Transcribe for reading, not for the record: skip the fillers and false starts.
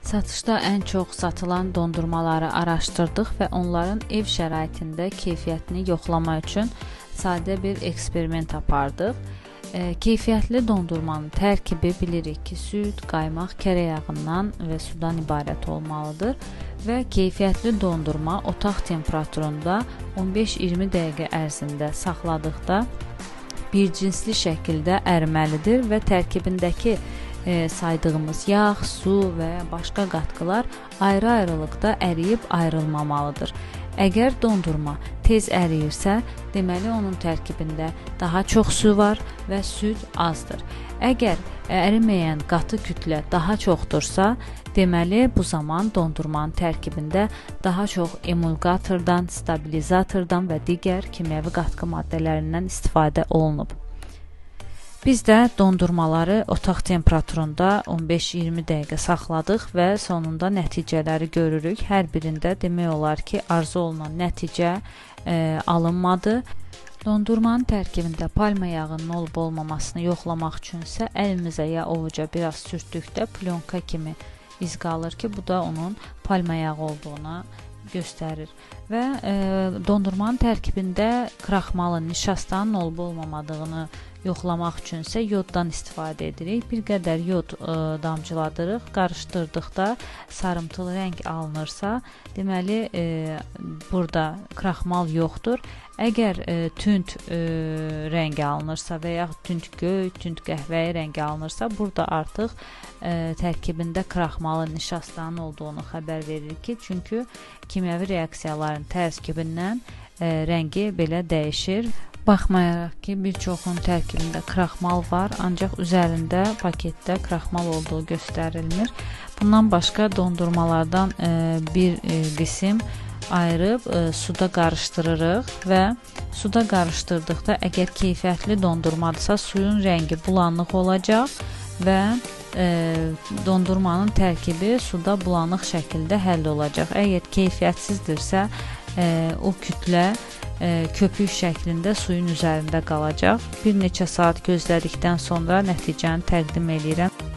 Satışda ən çox satılan dondurmaları araşdırdıq və onların ev şəraitində keyfiyyətini yoxlamaq üçün sadə bir eksperiment apardıq. Keyfiyyətli dondurmanın tərkibi bilirik ki, süd, qaymaq, kərə yağından və sudan ibarət olmalıdır və keyfiyyətli dondurma otaq temperaturunda 15-20 dəqiqə ərzində saxladıqda bir cinsli şəkildə əriməlidir və tərkibindəki saydığımız yağ, su və başqa qatqılar ayrı-ayrılıqda əriyib ayrılmamalıdır. Əgər dondurma tez əriyirsə, deməli onun tərkibində daha çox su var və süd azdır. Əgər əriməyən qatı kütlə daha çoxdursa, deməli bu zaman dondurmanın tərkibində daha çox emulqatordan, stabilizatordan və digər kimyəvi qatqı maddələrindən istifadə olunub. Biz də dondurmaları otaq temperaturunda 15-20 dəqiqə saxladıq və sonunda nəticələri görürük. Hər birində demək olar ki, arzu olunan nəticə alınmadı. Dondurmanın tərkibində palma yağının olub-olmamasını yoxlamaq üçünsə əlimizə ya ovuca biraz sürtdükdə plyonka kimi iz qalır ki, bu da onun palma yağı olduğuna göstərir. Və dondurmanın tərkibində kraxmalın, nişastanın olub-olmamadığını yoxlamaq üçünsə yoddan istifadə edirik. Bir qədər yod damcıladırıq, qarışdırdıqda sarımtılı rəng alınırsa, deməli burada kraxmal yoxdur. Əgər tünd rəng alınırsa və yaxud tünd göy, tünd qəhvəyi rəng alınırsa, burada artıq tərkibində kraxmalın, nişastanın olduğunu xəbər verir ki, çünki kimyəvi reaksiyaların tərkibindən rəngi belə dəyişir. Baxmayaraq ki, bir çoxunun tərkibində kraxmal var, ancaq üzərində paketdə kraxmal olduğu göstərilmir. Bundan başqa dondurmalardan bir qism ayırıb suda qarışdırırıq və suda qarışdırdıqda əgər keyfiyyətli dondurmadırsa suyun rəngi bulanıq olacaq və dondurmanın tərkibi suda bulanıq şəkildə həll olacaq. Əgər keyfiyyətsizdirsə o kütlə köpük şəklində suyun üzərində qalacaq. Bir neçə saat gözlədikdən sonra nəticəni təqdim edirəm.